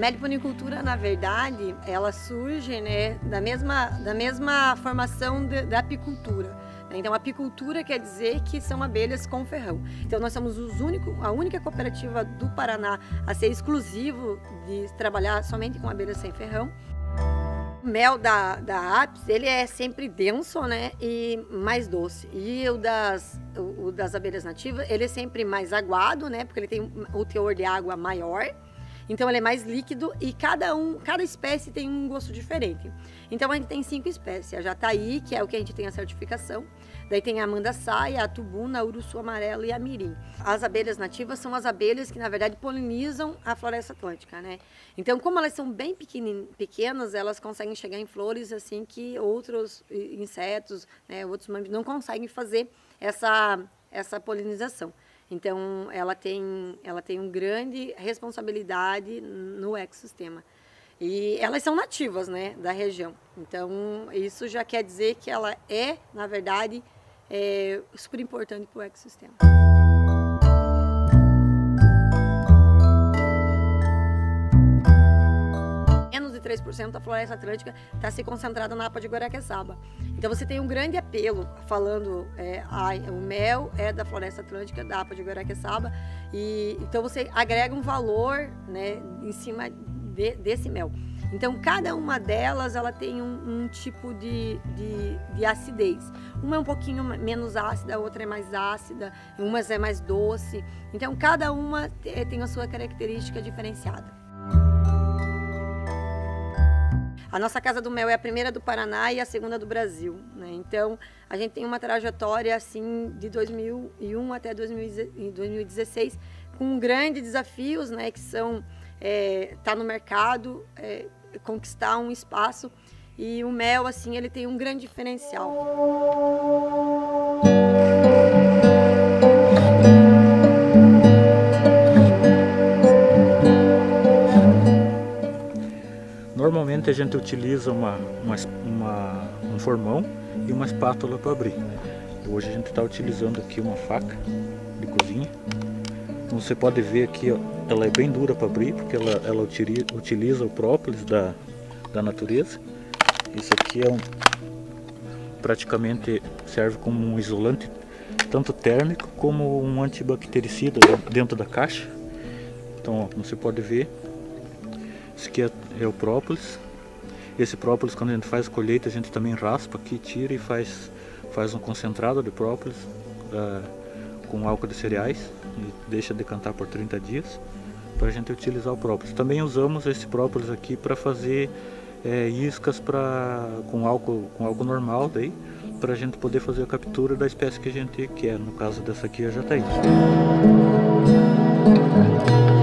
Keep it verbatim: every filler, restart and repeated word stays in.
meliponicultura, na verdade, ela surge, né, da mesma, da mesma formação de, da apicultura. Então, a apicultura quer dizer que são abelhas com ferrão. Então, nós somos os único, a única cooperativa do Paraná a ser exclusivo de trabalhar somente com abelhas sem ferrão. O mel da, da Apis, ele é sempre denso, né, e mais doce. E o das, o, o das abelhas nativas, ele é sempre mais aguado, né, porque ele tem o teor de água maior. Então ele é mais líquido e cada, um, cada espécie tem um gosto diferente. Então a gente tem cinco espécies, a jataí, que é o que a gente tem a certificação, daí tem a mandaçaia, a tubuna, a uruçu amarelo e a mirim. As abelhas nativas são as abelhas que na verdade polinizam a floresta atlântica, né? Então como elas são bem pequenas, elas conseguem chegar em flores assim que outros insetos, né, outros mamíferos não conseguem fazer essa, essa polinização. Então, ela tem, ela tem uma grande responsabilidade no ecossistema. E elas são nativas, né, da região. Então, isso já quer dizer que ela é, na verdade, é, super importante para o ecossistema. Menos de três por cento da floresta atlântica está se concentrada na A P A de Guaraqueçaba. Então você tem um grande apelo falando, é, a, o mel é da floresta atlântica, da A P A de Guaraqueçaba, e então você agrega um valor, né, em cima de, desse mel. Então cada uma delas ela tem um, um tipo de, de, de acidez. Uma é um pouquinho menos ácida, a outra é mais ácida, umas é mais doce. Então cada uma tem a sua característica diferenciada. A nossa Casa do Mel é a primeira do Paraná e a segunda do Brasil, né? Então, a gente tem uma trajetória assim de dois mil e um até dois mil e dezesseis com grandes desafios, né? Que são é, tá no mercado, é, conquistar um espaço, e o mel assim ele tem um grande diferencial. Normalmente a gente utiliza uma, uma, uma, um formão e uma espátula para abrir. Hoje a gente está utilizando aqui uma faca de cozinha. Como você pode ver aqui, ó, ela é bem dura para abrir, porque ela, ela utiliza, utiliza o própolis da, da natureza. Isso aqui é um, praticamente serve como um isolante, tanto térmico como um antibactericida dentro da caixa. Então, ó, como você pode ver, esse aqui é, é o própolis. Esse própolis, quando a gente faz colheita, a gente também raspa aqui, tira e faz, faz um concentrado de própolis uh, com álcool de cereais e deixa decantar por trinta dias para a gente utilizar o própolis. Também usamos esse própolis aqui para fazer é, iscas pra, com, álcool, com álcool normal, daí para a gente poder fazer a captura da espécie que a gente quer. No caso dessa aqui, a jataí.